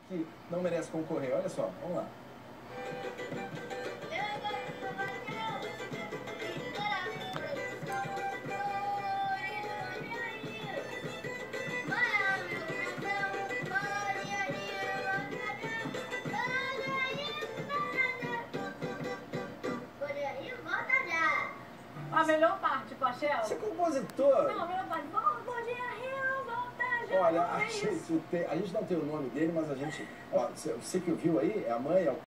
que não merece concorrer. Olha só, vamos lá. A melhor parte, Coachella. Você é compositor? Não, a melhor parte. Bom dia, Rio, volta já. Olha, a gente não tem o nome dele, mas a gente... Ó, você que ouviu aí, é a mãe, é o